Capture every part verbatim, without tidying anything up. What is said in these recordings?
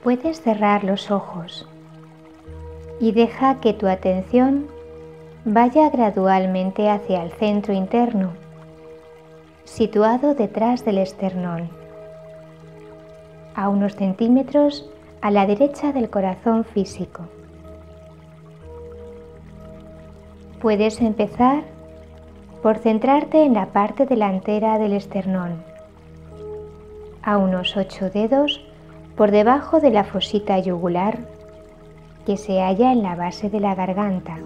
Puedes cerrar los ojos y deja que tu atención vaya gradualmente hacia el centro interno, situado detrás del esternón, a unos centímetros a la derecha del corazón físico. Puedes empezar por centrarte en la parte delantera del esternón, a unos ocho dedos por debajo de la fosita yugular que se halla en la base de la garganta.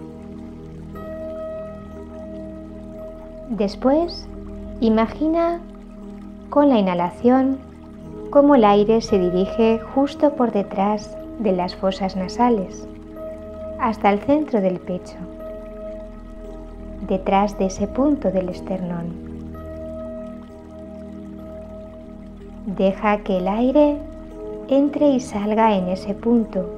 Después, imagina con la inhalación cómo el aire se dirige justo por detrás de las fosas nasales, hasta el centro del pecho, detrás de ese punto del esternón. Deja que el aire entre y salga en ese punto.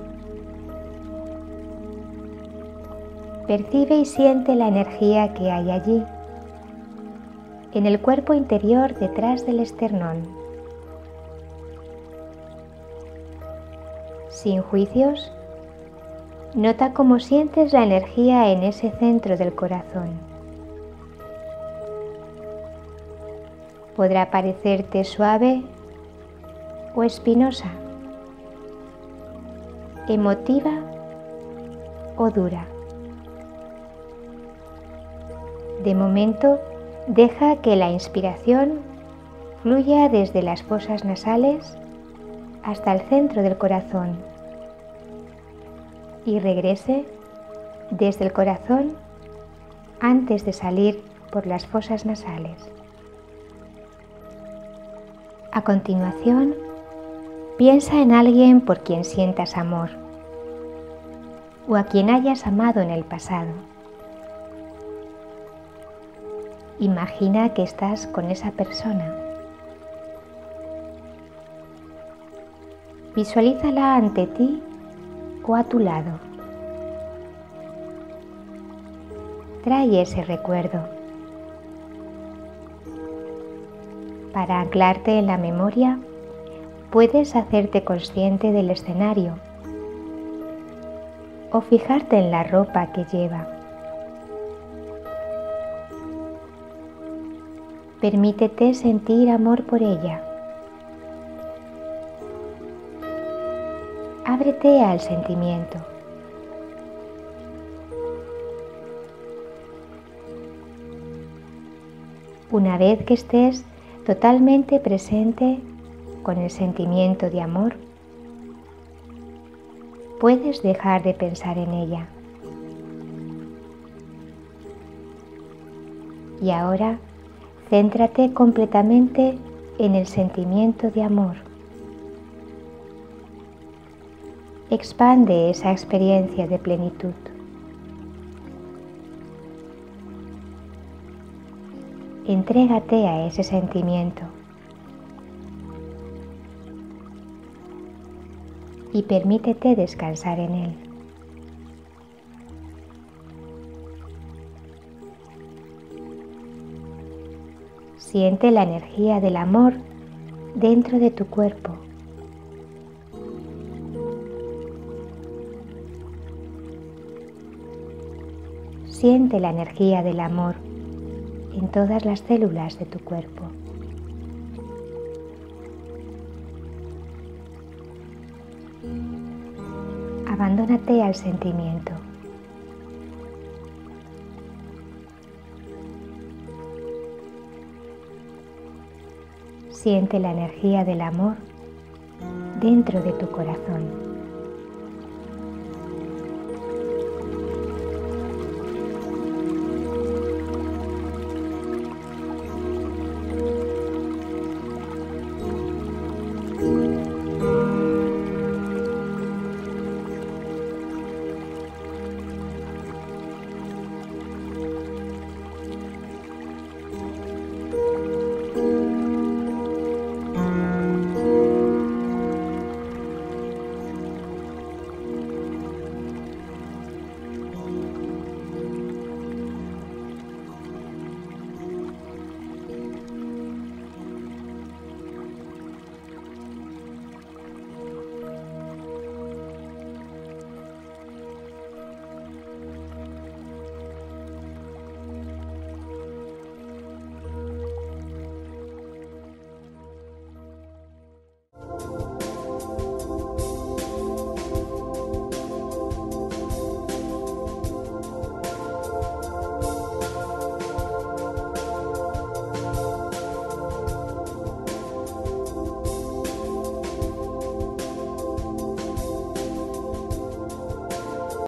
Percibe y siente la energía que hay allí, en el cuerpo interior detrás del esternón. Sin juicios, nota cómo sientes la energía en ese centro del corazón. Podrá parecerte suave o espinosa, emotiva o dura. De momento, deja que la inspiración fluya desde las fosas nasales hasta el centro del corazón y regrese desde el corazón antes de salir por las fosas nasales. A continuación, piensa en alguien por quien sientas amor o a quien hayas amado en el pasado. Imagina que estás con esa persona. Visualízala ante ti o a tu lado. Trae ese recuerdo. Para anclarte en la memoria, puedes hacerte consciente del escenario o fijarte en la ropa que lleva. Permítete sentir amor por ella. Ábrete al sentimiento. Una vez que estés totalmente presente con el sentimiento de amor, puedes dejar de pensar en ella. Y ahora, céntrate completamente en el sentimiento de amor. Expande esa experiencia de plenitud. Entrégate a ese sentimiento y permítete descansar en él. Siente la energía del amor dentro de tu cuerpo. Siente la energía del amor en todas las células de tu cuerpo. Abandónate al sentimiento. Siente la energía del amor dentro de tu corazón.